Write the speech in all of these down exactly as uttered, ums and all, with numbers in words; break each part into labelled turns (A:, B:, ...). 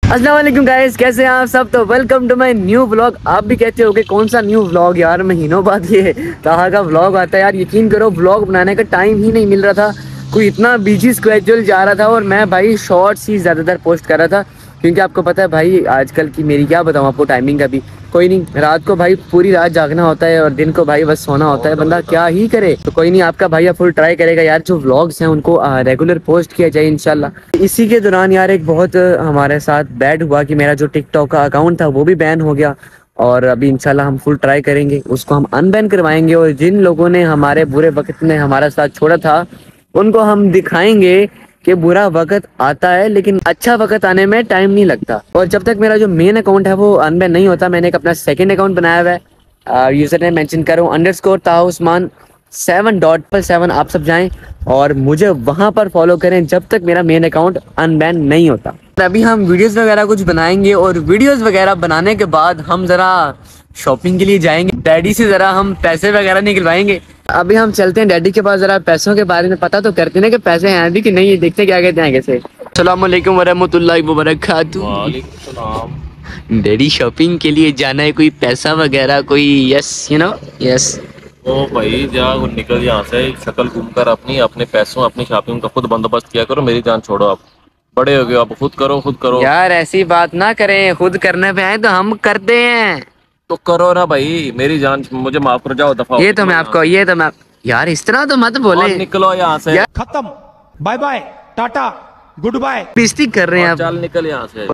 A: अस्सलाम वालेकुम गाइस, कैसे हैं आप सब। तो welcome to my new vlog. आप भी कहते होगे कौन सा न्यू व्लॉग यार, महीनों बाद ये ताहा का व्लॉग आता है यार। यकीन करो व्लॉग बनाने का टाइम ही नहीं मिल रहा था, कोई इतना बिजी स्केड्यूल जा रहा था। और मैं भाई शॉर्ट्स ही ज़्यादातर पोस्ट कर रहा था, क्योंकि आपको पता है भाई आजकल की मेरी क्या बताऊँ आपको टाइमिंग का भी कोई नहीं। रात को भाई पूरी रात जागना होता है और दिन को भाई बस सोना होता है, बंदा क्या ही करे। तो कोई नहीं, आपका भाई फुल ट्राई करेगा यार जो व्लॉग्स हैं उनको रेगुलर पोस्ट किया जाए इंशाल्लाह। इसी के दौरान यार एक बहुत हमारे साथ बैड हुआ कि मेरा जो टिकटॉक का अकाउंट था वो भी बैन हो गया। और अभी इंशाल्लाह हम फुल ट्राई करेंगे, उसको हम अनबैन करवाएंगे। और जिन लोगों ने हमारे बुरे वक्त में हमारा साथ छोड़ा था उनको हम दिखाएंगे कि बुरा वक्त आता है लेकिन अच्छा वक्त आने में टाइम नहीं लगता। और जब तक मेरा जो मेन अकाउंट है वो अनबैन नहीं होता, मैंने एक अपना सेकंड अकाउंट बनाया हुआ है। यूजर नेम मेंशन करो underscore Taha Usman seven dot पर सेवन। आप सब जाएं और मुझे वहां पर फॉलो करें जब तक मेरा मेन अकाउंट अनबैन नहीं होता। अभी हम वीडियोस वगैरह कुछ बनाएंगे और वीडियोस वगैरह बनाने के बाद हम जरा शॉपिंग के लिए जाएंगे। डैडी से जरा हम पैसे वगैरह निकलवाएंगे। अभी हम चलते हैं डैडी के पास, जरा पैसों के बारे में पता तो करते हैं कि पैसे हैं अभी कि नहीं, देखते क्या कहते हैं कैसे। अस्सलाम वालेकुम वरहमतुल्लाहि वबरकातुहू।
B: वालेकुम सलाम।
A: डैडी शॉपिंग के लिए जाना है, कोई पैसा वगैरह कोई यस यू नो यस।
B: ओ भाई जा निकल यहाँ से, शक्ल घूमकर अपनी अपने पैसों अपनी शॉपिंग का खुद बंदोबस्त किया करो। मेरी जान छोड़ो, आप बड़े हो गए, आप खुद करो खुद करो
A: यार। ऐसी बात ना करें, खुद करने पे आए तो हम करते हैं
B: तो करो ना भाई। मेरी जान मुझे माफ कर जाओ, दफा
A: ये तो मैं आपको ये तो मैं यार इस तरह तो मत बोले।
B: निकलो यहाँ से,
C: खत्म, bye bye, tata, goodbye.
A: बेइज्जती कर रहे हैं आप।
B: चल निकल यहाँ से।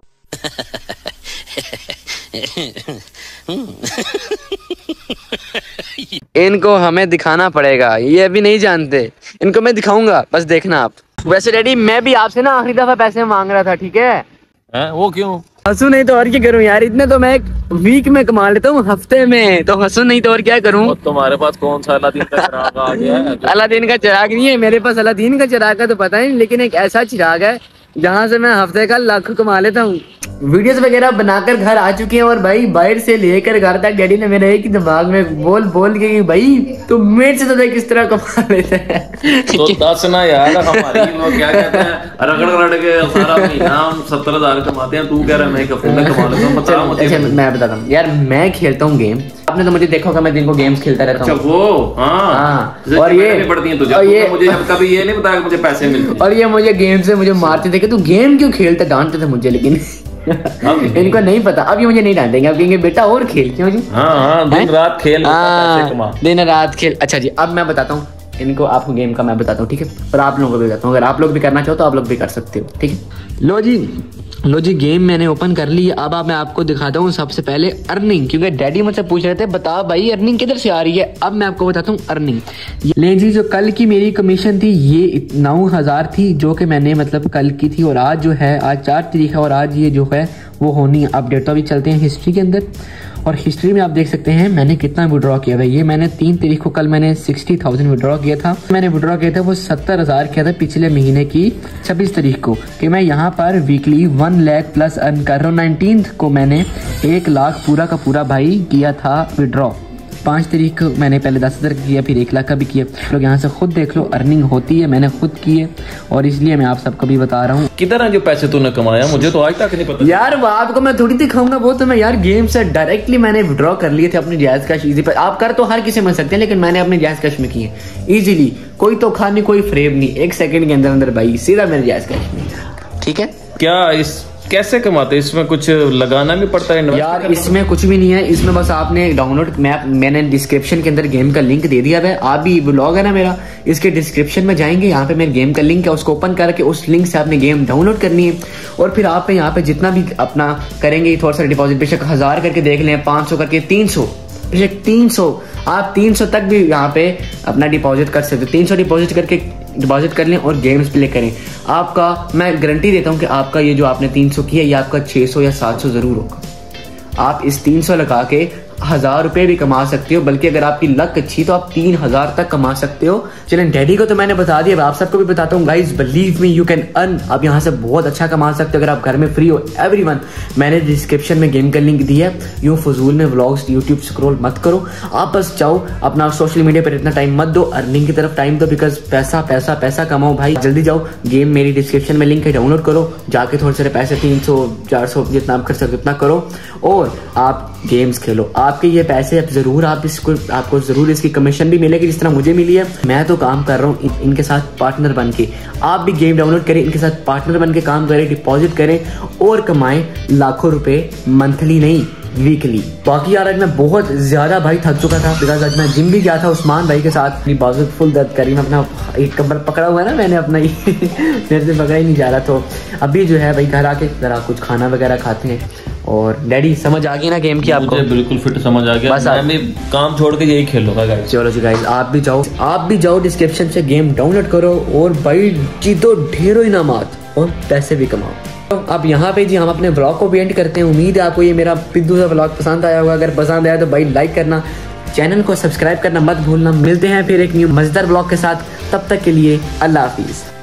A: इनको हमें दिखाना पड़ेगा, ये अभी नहीं जानते, इनको मैं दिखाऊंगा, बस देखना आप। वैसे डैडी मैं भी आपसे ना आखिरी दफा पैसे मांग रहा था, ठीक है?
B: हैं वो क्यों?
A: हंसू नहीं तो और क्या करूं यार, इतने तो मैं एक वीक में कमा लेता हूँ, हफ्ते में। तो हंसू नहीं तो और क्या करूं।
B: तुम्हारे पास कौन सा अलादीन का चिराग आ गया है?
A: अलादीन का चिराग नहीं है मेरे पास, अलादीन का चिराग का तो पता नहीं, लेकिन एक ऐसा चिराग है जहाँ से मैं हफ्ते का लाख कमा लेता हूँ। वीडियोस वगैरह बनाकर घर आ चुके हैं और भाई बाहर से लेकर घर तक डैडी ने मेरे एक ही दिमाग में बोल बोल के कि भाई तू मेरे से तो देख किस तरह कमा लेता है।
B: तो दस ना यार, हमारी वो क्या कहते हैं रगड़ रगड़ के सारा महीना हम सत्तर हजार कमाते हैं, तू कह रहा है मैं एक हफ्ते में कमा लेता हूँ। बता मुझे।
A: अच्छा मैं बताता हूँ यार, मैं खेलता हूँ गेम, आपने तो मुझे देखा होगा मैं दिन को गेम्स खेलता रहता हूँ।
B: अच्छा वो हाँ, और ये पड़ती है तुझे, और ये मुझे कभी ये नहीं बताया मुझे पैसे मिलते।
A: और ये मुझे गेम से मुझे मारते थे कि तू गेम क्यों खेलता, डांटते थे मुझे, लेकिन इनको नहीं पता। अब ये मुझे नहीं डांटेंगे, अब कहेंगे बेटा और खेल क्यों जी।
B: हाँ हाँ, दिन रात खेल, पैसे कमा,
A: दिन रात खेल। अच्छा जी, अब मैं बताता हूँ इनको, आपको गेम का मैं बताता हूँ, ठीक है? और आप लोगों को भी बताता हूँ, अगर आप लोग भी करना चाहो तो आप लोग भी कर सकते हो, ठीक है? लो जी लो जी, गेम मैंने ओपन कर ली। अब आप मैं आपको दिखाता हूँ सबसे पहले अर्निंग, क्योंकि डैडी मुझसे पूछ रहे थे बता भाई अर्निंग किधर से आ रही है। अब मैं आपको बताता हूँ अर्निंग। ले जी, जो कल की मेरी कमीशन थी ये नौ हजार थी, जो कि मैंने मतलब कल की थी। और आज जो है आज चार तारीख है और आज ये जो है वो होनी है अपडेट। तो अभी चलते हैं हिस्ट्री के अंदर, और हिस्ट्री में आप देख सकते हैं मैंने कितना विड्रॉ किया था। ये मैंने तीन तारीख को कल मैंने सिक्सटी थाउजेंड विड्रॉ किया था। मैंने विड्रॉ किया था वो सत्तर हजार किया था पिछले महीने की छब्बीस तारीख को, कि मैं यहाँ पर weekly one lakh plus earn कर रहा हूँ। नाइनटीन को मैंने एक लाख पूरा का पूरा भाई किया था विड्रॉ। पाँच तारीख को मैंने पहले दस हजार किया, फिर एक लाख का भी किया। लोग यहाँ से खुद देख लो, अर्निंग होती है, मैंने खुद की है और इसलिए मैं आप सबको भी बता रहा हूँ।
B: किधर है जो पैसे तूने कमाया, मुझे तो आज तक नहीं पता
A: यार। वो आपको मैं थोड़ी दिखाऊंगा, वो तो मैं यार गेम से डायरेक्टली मैंने विड्रॉ कर लिए थे अपनी जायज कैश इजी पर। आप कर तो हर किसी में सकते हैं, लेकिन मैंने अपने जायज कैश में किए इजीली, कोई तो खानी कोई फ्रेम नहीं, एक सेकंड के अंदर अंदर भाई सीधा मेरे जायज कैश में, ठीक है?
B: क्या इस कैसे कमाते, इसमें कुछ लगाना भी पड़ता है
A: यार? इसमें कुछ भी नहीं है, इसमें बस आपने डाउनलोड, मैं मैंने डिस्क्रिप्शन के अंदर गेम का लिंक दे दिया है। आप भी ब्लॉग है ना मेरा, इसके डिस्क्रिप्शन में जाएंगे, यहाँ पे मेरे गेम का लिंक है, उसको ओपन करके उस लिंक से आपने गेम डाउनलोड करनी है। और फिर आप यहाँ पे जितना भी अपना करेंगे थोड़ा सा डिपॉजिट, बेशक हजार करके देख लें, पाँच सौ करके, तीन सौ बेशक तीन सौ, आप तीन सौ तक भी यहाँ पे अपना डिपॉजिट कर सकते हो। तीन सौ डिपॉजिट करके डिपॉजिट कर लें और गेम्स प्ले करें। आपका मैं गारंटी देता हूँ कि आपका ये जो आपने तीन सौ किया ये आपका छह सौ या सात सौ जरूर होगा। आप इस तीन सौ लगा के हजार रुपए भी कमा सकते हो, बल्कि अगर आपकी लक अच्छी तो आप तीन हजार तक कमा सकते हो। चलें, डैडी को तो मैंने बता दिया, आप सबको भी बताता हूँ guys, believe me you can earn. आप यहाँ से बहुत अच्छा कमा सकते हो अगर आप घर में फ्री हो। एवरीवन, मैंने डिस्क्रिप्शन में गेम का लिंक दिया है। यूँ फजूल में व्लॉग्स यूट्यूब स्क्रॉल मत करो, आप बस जाओ अपना सोशल मीडिया पर इतना टाइम मत दो, अर्निंग की तरफ टाइम दो, बिकॉज पैसा पैसा पैसा कमाओ भाई। जल्दी जाओ, गेम मेरी डिस्क्रिप्शन में लिंक है, डाउनलोड करो, जाके थोड़े सारे पैसे तीन सौ चार सौ जितना आप कर सकते उतना करो और आप गेम्स खेलो। आपके ये पैसे अब जरूर आप इसको आपको जरूर इसकी कमीशन भी मिलेगी जिस तरह मुझे मिली है। मैं तो काम कर रहा हूँ इन, इनके साथ पार्टनर बन के। आप भी गेम डाउनलोड करें, इनके साथ पार्टनर बन के काम करें, डिपॉजिट करें और कमाएं लाखों रुपए, मंथली नहीं वीकली। बाकी यार आज मैं बहुत ज्यादा भाई थक चुका था, बिकॉज आज मैं जिम भी गया था उस्मान भाई के साथ। अपनी बाजू फुल दर्द करी, मैं अपना एक कमर पकड़ा हुआ है ना मैंने अपना ही मेरे से पकड़ा ही नहीं जा रहा। तो अभी जो है भाई घर आके जरा कुछ खाना वगैरह खाते हैं। और डैडी समझ आ गई ना गेम की आपको?
B: मुझे बिल्कुल फिट समझ आ गया,
A: बस
B: मैं भी काम छोड़ के यही खेलूंगा गाइस।
A: चलो जी गाइस, आप भी जाओ आप भी जाओ डिस्क्रिप्शन से गेम डाउनलोड करो और भाई जीतो ढेरों इनामात और पैसे भी कमाओ। तो अब यहाँ पे जी हम अपने व्लॉग को भी एंड करते हैं। उम्मीद है आपको ये मेरा पिद्दू सा व्लॉग पसंद आया होगा। अगर पसंद आया तो भाई लाइक करना, चैनल को सब्सक्राइब करना मत भूलना। मिलते हैं फिर एक न्यू मजेदार व्लॉग के साथ, तब तक के लिए अल्लाह हाफिज।